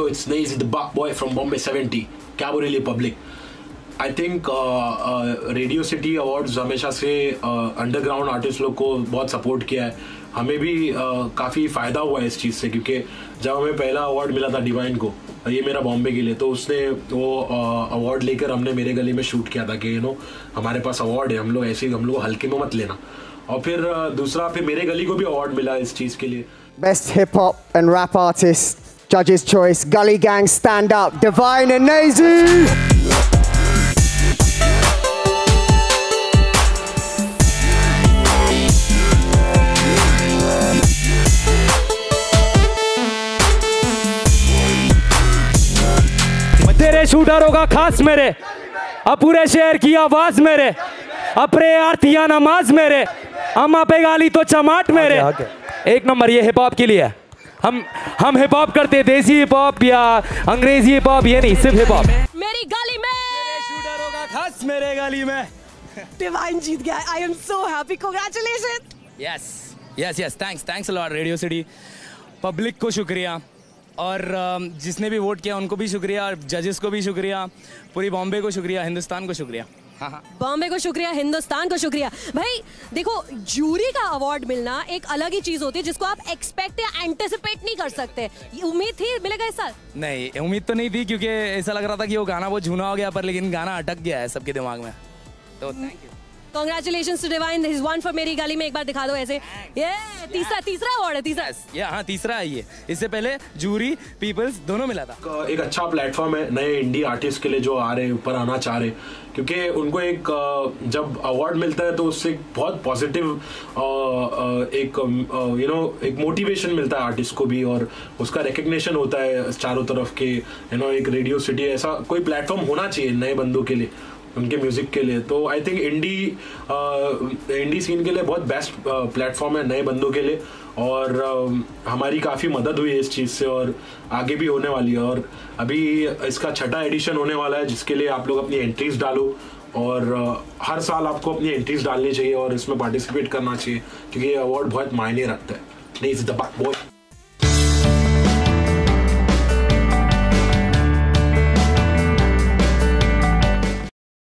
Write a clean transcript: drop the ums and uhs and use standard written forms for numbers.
it's Naze the Buck Boy from Bombay 70. क्या बोल रही है public? I think Radio City awards हमेशा से अंडरग्राउंड आर्टिस्ट लोग को बहुत सपोर्ट किया है. हमें भी काफ़ी फ़ायदा हुआ है इस चीज़ से, क्योंकि जब हमें पहला अवार्ड मिला था डिवाइन को, ये मेरा बॉम्बे के लिए, तो उसने वो अवार्ड लेकर हमने मेरे गली में शूट किया था कि हमारे पास अवार्ड है, हम लोग ऐसे हम लोग हल्के में मत लेना. और फिर दूसरा फिर मेरे गली को भी अवार्ड मिला इस चीज़ के लिए. Best hip hop and rap artist, जजेस choice, Gully gang stand up, Divine and Naezy. तेरे शूटरों का खास मेरे, अब पूरे शहर की आवाज मेरे, अपने आरतियां नमाज मेरे, अम्मा पे गाली तो चमाट मेरे. एक नंबर ये हिप हॉप के लिए. हम हिप हॉप करते, देसी हिप हॉप या अंग्रेजी हिप हॉप, ये नहीं, सिर्फ हिप हॉप. मेरी गली में शूटरों का खास मेरे गली में. डिवाइन जीत गया. I am so happy. Congratulation. Yes thanks a lot. Radio City public को शुक्रिया, और जिसने भी वोट किया उनको भी शुक्रिया, जजेस को भी शुक्रिया, पूरी बॉम्बे को शुक्रिया, हिंदुस्तान को शुक्रिया. हाँ. बॉम्बे को शुक्रिया, हिंदुस्तान को शुक्रिया. भाई देखो, जूरी का अवार्ड मिलना एक अलग ही चीज होती है जिसको आप एक्सपेक्ट या एंटिसिपेट नहीं कर सकते. उम्मीद थी मिलेगा इस साल? नहीं, उम्मीद तो नहीं थी, क्योंकि ऐसा लग रहा था कि वो गाना बहुत झूना हो गया, पर लेकिन गाना अटक गया है सबके दिमाग में. तो thank you. Congratulations to Divine. He's won for मेरी गली में. एक बार दिखा दो ऐसे. ये तीसरा अवार्ड है. तीसरा है ये. इससे पहले जूरी, पीपल्स दोनों मिला था. एक अच्छा प्लेटफॉर्म है नए इंडी आर्टिस्ट के लिए जो आ रहे, ऊपर आना चाह रहे, क्योंकि उनको एक जब अवार्ड मिलता है तो उससे बहुत पॉजिटिव एक मोटिवेशन मिलता है आर्टिस्ट को भी, और उसका रिकग्निशन होता है चारों तरफ के. एक रेडियो सिटी ऐसा कोई प्लेटफॉर्म होना चाहिए नए बंदों के लिए, उनके म्यूजिक के लिए. तो आई थिंक इंडी सीन के लिए बहुत बेस्ट प्लेटफॉर्म है नए बंदों के लिए, और हमारी काफ़ी मदद हुई है इस चीज़ से, और आगे भी होने वाली है. और अभी इसका 6ठा एडिशन होने वाला है, जिसके लिए आप लोग अपनी एंट्रीज डालो, और हर साल आपको अपनी एंट्रीज डालनी चाहिए और इसमें पार्टिसिपेट करना चाहिए, क्योंकि ये अवार्ड बहुत मायने रखता है. नहीं, इज द बक बॉय.